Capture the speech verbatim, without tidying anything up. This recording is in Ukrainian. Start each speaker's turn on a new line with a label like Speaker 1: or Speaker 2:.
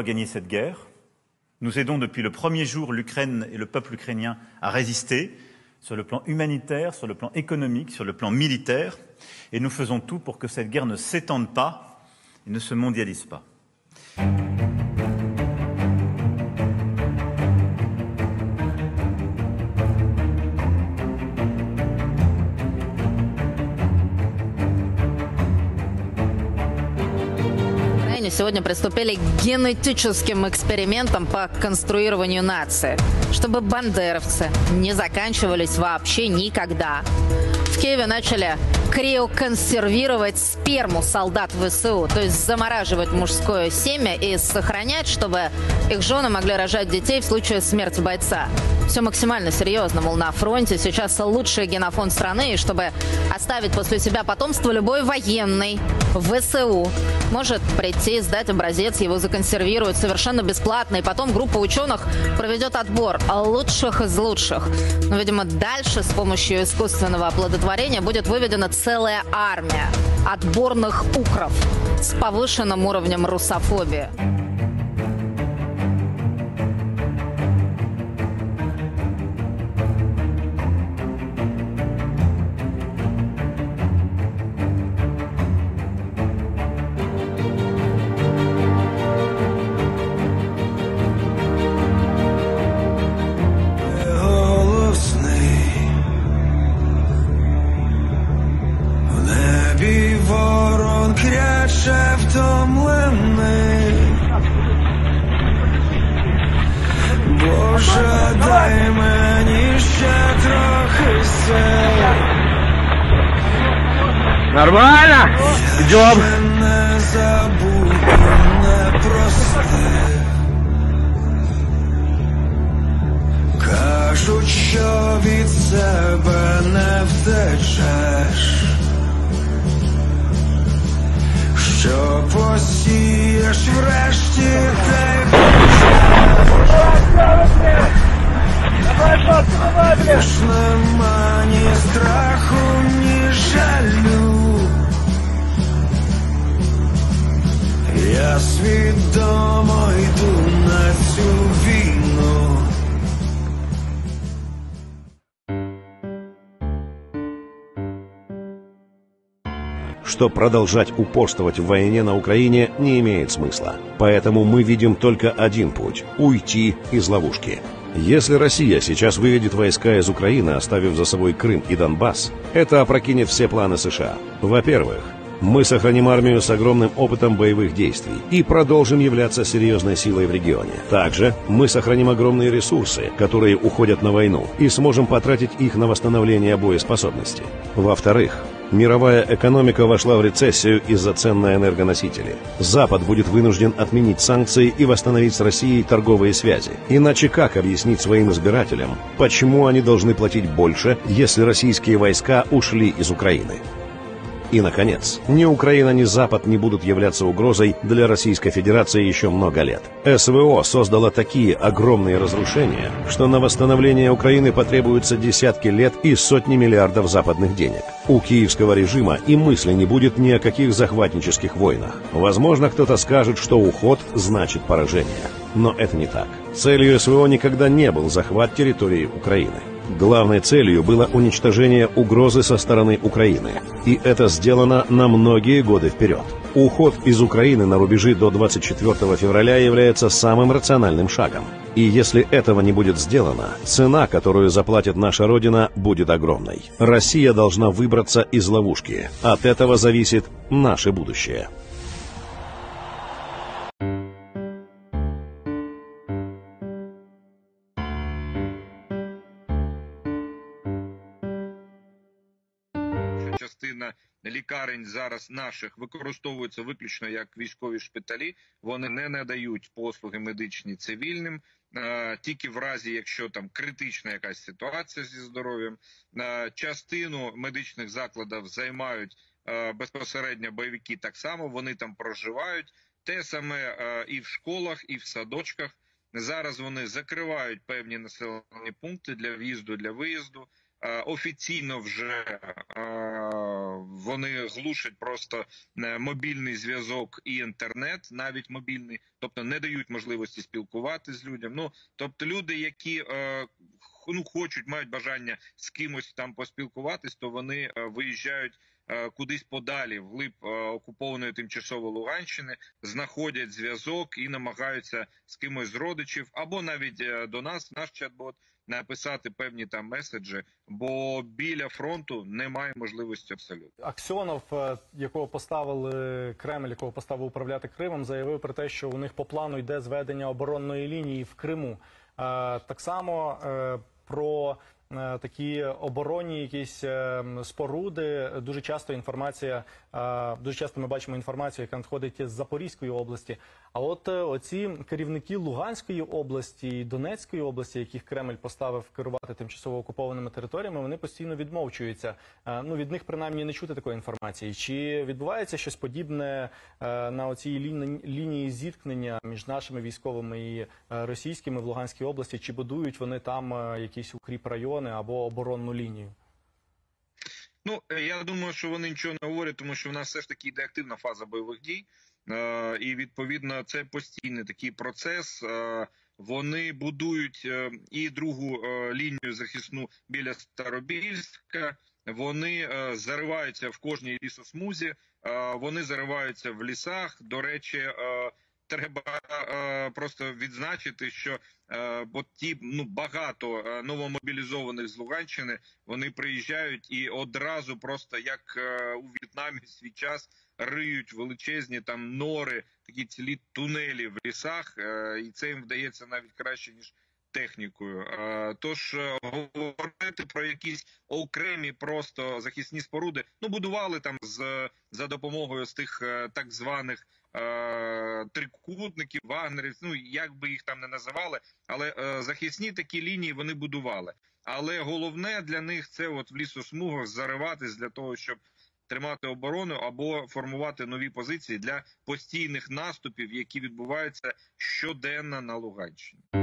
Speaker 1: doit gagner cette guerre. Nous aidons depuis le premier jour l'Ukraine et le peuple ukrainien à résister, sur le plan humanitaire, sur le plan économique, sur le plan militaire. Et nous faisons tout pour que cette guerre ne s'étende pas et ne se mondialise pas.
Speaker 2: Сегодня приступили к генетическим экспериментам по конструированию нации, чтобы бандеровцы не заканчивались вообще никогда. В Киеве начали криоконсервировать сперму солдат ВСУ, то есть замораживать мужское семя и сохранять, чтобы их жены могли рожать детей в случае смерти бойца. Все максимально серьезно, мол, на фронте сейчас лучший генофонд страны, и чтобы оставить после себя потомство, любой военный ВСУ может прийти, сдать образец, его законсервировать совершенно бесплатно, и потом группа ученых проведет отбор лучших из лучших. Но, видимо, дальше с помощью искусственного оплодотворения будет выведена целая армия отборных укров с повышенным уровнем русофобии.
Speaker 3: Боже, дай мені ще трохи сил.
Speaker 4: Нормально? Идем.
Speaker 3: Не забудь, не прости. Кажуть, що від себе не втечеш, що посієш врешті, та й більш нема ні страху, ні жалю. Я свідомо йду на цю війну.
Speaker 5: Что продолжать упорствовать в войне на Украине не имеет смысла. Поэтому мы видим только один путь – уйти из ловушки. Если Россия сейчас выведет войска из Украины, оставив за собой Крым и Донбасс, это опрокинет все планы США. Во-первых, мы сохраним армию с огромным опытом боевых действий и продолжим являться серьезной силой в регионе. Также мы сохраним огромные ресурсы, которые уходят на войну, и сможем потратить их на восстановление боеспособности. Во-вторых, мировая экономика вошла в рецессию из-за цен на энергоносители. Запад будет вынужден отменить санкции и восстановить с Россией торговые связи. Иначе как объяснить своим избирателям, почему они должны платить больше, если российские войска ушли из Украины? И, наконец, ни Украина, ни Запад не будут являться угрозой для Российской Федерации еще много лет. СВО создало такие огромные разрушения, что на восстановление Украины потребуются десятки лет и сотни миллиардов западных денег. У киевского режима и мысли не будет ни о каких захватнических войнах. Возможно, кто-то скажет, что уход значит поражение. Но это не так. Целью СВО никогда не был захват территории Украины. Главной целью было уничтожение угрозы со стороны Украины. И это сделано на многие годы вперед. Уход из Украины на рубежи до двадцать четвёртого февраля является самым рациональным шагом. И если этого не будет сделано, цена, которую заплатит наша Родина, будет огромной. Россия должна выбраться из ловушки. От этого зависит наше будущее.
Speaker 6: Частина лікарень зараз наших використовуються виключно як військові шпиталі. Вони не надають послуги медичні цивільним, тільки в разі, якщо там критична якась ситуація зі здоров'ям. Частину медичних закладів займають безпосередньо бойовики так само, вони там проживають. Те саме і в школах, і в садочках. Зараз вони закривають певні населені пункти для в'їзду, для виїзду. Офіційно вже вони глушать просто мобільний зв'язок і інтернет, навіть мобільний, тобто не дають можливості спілкуватися з людям. Ну, тобто люди, які ну, хочуть, мають бажання з кимось там поспілкуватись, то вони виїжджають кудись подалі, вглиб окупованої тимчасово Луганщини, знаходять зв'язок і намагаються з кимось з родичів, або навіть до нас, наш чат-бот, написати певні там меседжі, бо біля фронту немає можливості абсолютно.
Speaker 7: Аксьонов, якого поставили Кремль, якого поставив управляти Кримом, заявив про те, що у них по плану йде зведення оборонної лінії в Криму. Так само про такі оборонні якісь споруди. Дуже часто інформація, дуже часто ми бачимо інформацію, яка надходить з Запорізької області. А от оці керівники Луганської області і Донецької області, яких Кремль поставив керувати тимчасово окупованими територіями, вони постійно відмовчуються. Ну, від них принаймні не чути такої інформації. Чи відбувається щось подібне на оцій лінії зіткнення між нашими військовими і російськими в Луганській області? Чи будують вони там якісь укріпрайони або оборонну лінію?
Speaker 6: Ну, я думаю, що вони нічого не говорять, тому що в нас все ж таки йде активна фаза бойових дій. І, відповідно, це постійний такий процес. Вони будують і другу лінію захисну біля Старобільська, вони зариваються в кожній лісосмузі, вони зариваються в лісах. До речі, треба просто відзначити, що бо ті, ну, багато новомобілізованих з Луганщини, вони приїжджають і одразу просто, як у В'єтнамі в свій час, риють величезні там нори, такі цілі тунелі в лісах, і це їм вдається навіть краще, ніж технікою. Тож говорити про якісь окремі просто захисні споруди, ну, будували там з, за допомогою з тих так званих трикутників, вагнерів, ну, як би їх там не називали, але захисні такі лінії вони будували. Але головне для них це от в лісосмугах зариватись для того, щоб тримати оборону або формувати нові позиції для постійних наступів, які відбуваються щоденно на Луганщині.